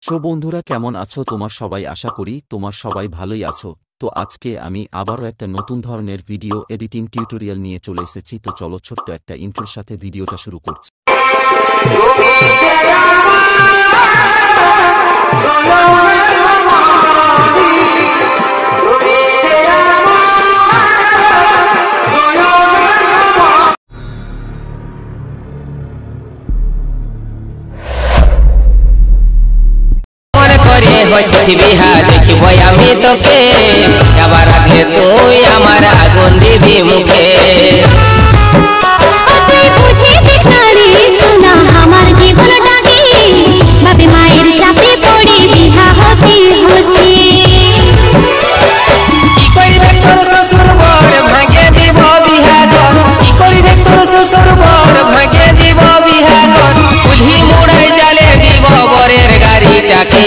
So বন্ধুরা, কেমন আছো? তোমার সবাই, আশা করি তোমার সবাই ভালোই আছো। তো আজকে আমি আবারও একটা নতুন ধরনের ভিডিও এডিটিং টিউটোরিয়াল নিয়ে চলে এসেছি। তো চলো ছোট্ট একটা ইন্ট্রোর সাথে ভিডিওটা শুরু করছি। বিহা দেখিব আমি তোকে যাবার আগে তুই আমার আগুন দিবি মুখে। তুই বুঝে দেখ না রে সোনা আমার জীবনটাকে, বাপে মায়ের চাপে পড়ে বিহা হতে হচ্ছে। কি করিবে তোর শ্বশুর বর ভাগে দিব বিহাগর, কি করিবে তোর শ্বশুর বর ভাগে দিব বিহাগর, কুলহি মুড়াই জালে দিব বরের গাড়িটাকে।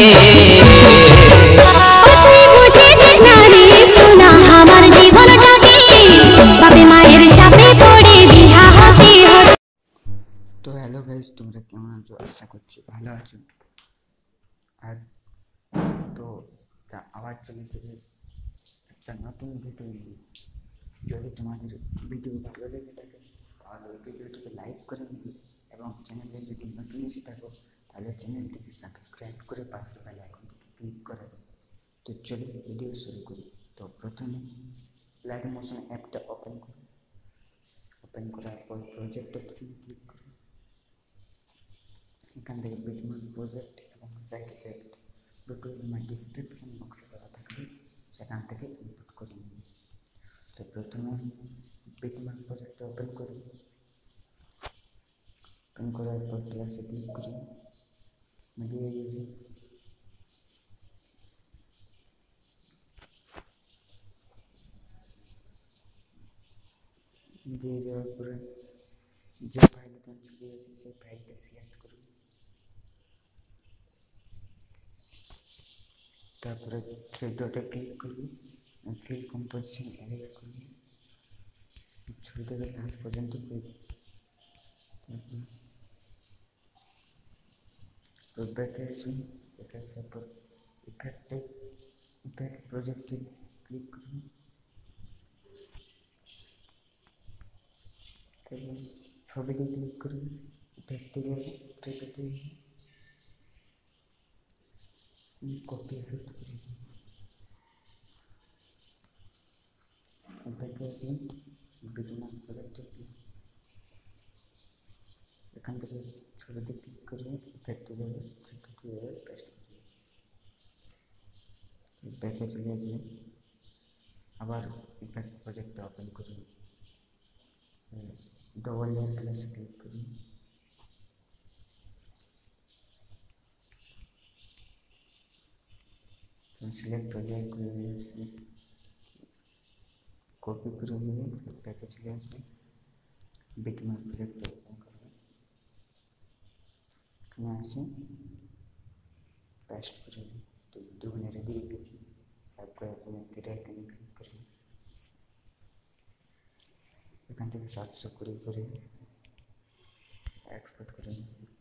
তুই বুঝে দেখ না রে সোনা আমার জীবনটাকে, বাপে মায়ের চাপে পড়ে বিহা হতে হচ্ছে। তো হ্যালো গাইস, তোমরা কেমন আছো? আশা করছি ভালো আছো। আর তো আবার চলে এসেছে একটা নতুন ভিডিও নিয়ে। যদি তোমাদের ভিডিও ভালো লেগে থাকে তাহলে ভিডিওটিকে লাইক করে নেবে, এবং চ্যানেলে যদি নতুন এসে থাকো তাহলে চ্যানেলটিকে সাবস্ক্রাইব করে পাশের বেল আইকনটিকে ক্লিক করে দেবে। তো চলো ভিডিও শুরু করি। তো প্রথমে লাইট মোশন অ্যাপটা ওপেন করো। ওপেন করার পর প্রজেক্ট অপশনে ক্লিক করো। এখান থেকে বিটম্যাপ প্রজেক্ট এবং সাইড ইফেক্ট দুটো আমার ডিসক্রিপশন বক্সে দেওয়া থাকবে, সেখান থেকে ইনপুট করে নিন। তো প্রথমে বিটম্যাপ প্রজেক্টটা ওপেন করি। ওপেন করার পর ক্লাসে ক্লিক করি। দিয়ে যাওয়ার পরে যে ফাইলটা ছবি আছে সেই ফাইলটা সিলেক্ট করুন। তারপরে থ্রি ডটে ক্লিক করবি, ফিল কম্পোজিশন এরিয়া করবি, ছবিটাকে লাস্ট পর্যন্ত করে দিই। তারপর ব্যাকে আসুন। ব্যাকে আসার পর ইফেক্ট প্রজেক্টে ক্লিক করুন। তারপর ছবিতে ক্লিক করুন, ইফেক্টে যাবে, কপি এফেক্ট করে দিন। ব্যাকে আসুন, বিটম্যাপ প্রজেক্টে এখান থেকে ছবিতে ক্লিক করবে, ইফেক্টে যাবে, ছবিতে যাবে, পেস্ট করবে। ব্যাকে চলে আসবে, আবার ইফেক্ট প্রজেক্টটা ওপেন করুন, ডবল লেয়ার ক্লাসে ক্লিক করুন। সিলেক্ট লেয়ার করে কপি করে নিয়ে ব্যাকে চলে আসবে, বিটম্যাপ প্রজেক্টটা ওপেন করবে, এখানে আসে পেস্ট করে নিই। তো দুগুণে রেডি হয়ে গেছে। সাব করে তুমি আইকনে ক্লিক করবে, এখান থেকে 720 করে এক্সপোর্ট করে নিই।